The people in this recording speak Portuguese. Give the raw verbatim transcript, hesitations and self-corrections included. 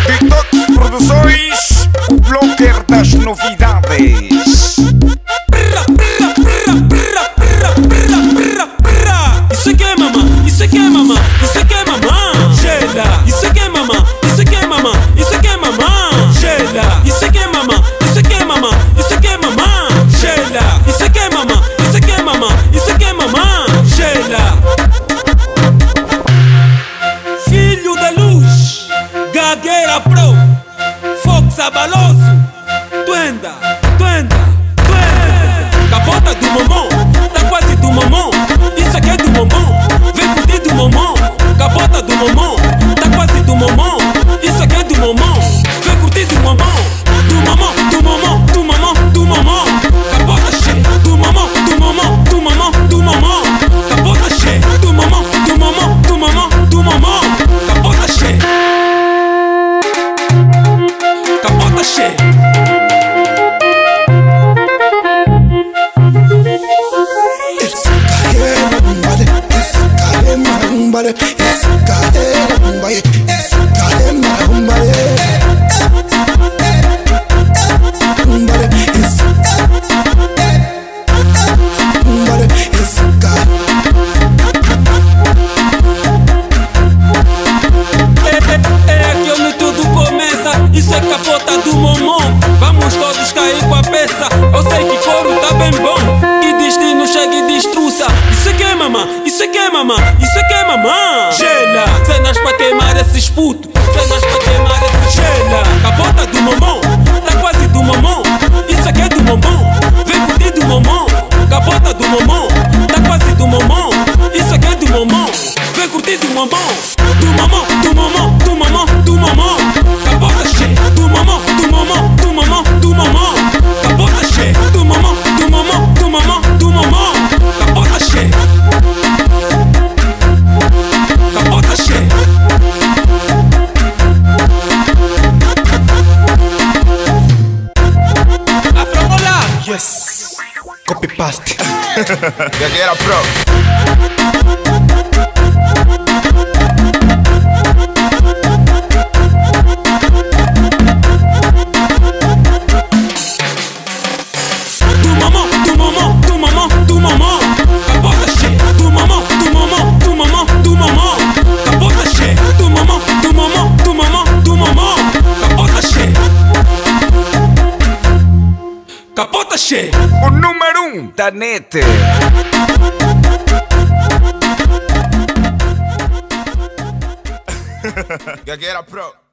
Detox Produções, o blogger das novidades. Isso aqui é mamã, isso aqui é mamã, isso aqui é mamã. Gela, isso aqui é mamã, isso aqui é mamã, isso aqui é mamã. Gela, isso aqui é mamã, isso aqui é mamã, isso aqui é mamã. Gela, isso aqui é mamã, isso aqui é mamã, isso aqui é mamã. Gela, filho da luz, Gagueira Pro, Fox Abaloso, Duenda, Duenda, Duenda. Capota do mamão, tá quase do mamão. Isso aqui é do mamão, vem curtir do mamão. Capota do mamão, tá quase do mamão. Isso aqui é do mamão, vem curtir do mamão. Do mamão, do mamão, do mamão, do mamão. Capota cheia, do mamão, do mamão, do mamão, do mamão. Capota cheia, do mamão, do mamão, do mamão, do mamão. Capota cheia, capota cheia. Essa cadela rumbaye, essa cadela rumbaye, rumbaye, essa rumbaye, essa É, é aqui onde tudo começa. Isso é capota do mamão. Vamos todos cair com a peça. Eu sei que couro tá bem bom, que destino chega e destruça. Isso aqui é mamã, isso aqui é mamã, isso aqui é mamã. Gela, cenas pra queimar esses putos, cenas pra queimar esses gela. Capota do mamão, tá quase do mamão. Isso aqui é do mamão, vem curtir do mamão. Capota do mamão, tá quase do mamão. Isso aqui é do mamão, vem curtir do mamão. Do mamão, do mamão, do mamão, do mamão. Capota cheia, do mamão, do mamão, do mamão, do mamão. Capota cheia, do mamão, do mamão, do mamão, do mamão. Capota cheia, capota cheia. Afromola, yes, copy paste. Gagueira Pro. Do mamão, do mamão, do mamão, do mamão. Capota cheia, do mamão, do mamão, do mamão, do mamão. Capota cheia, do mamão, do mamão, do mamão, do mamão. Capota cheia, capota cheia. O número um da net. Gagueira Pro.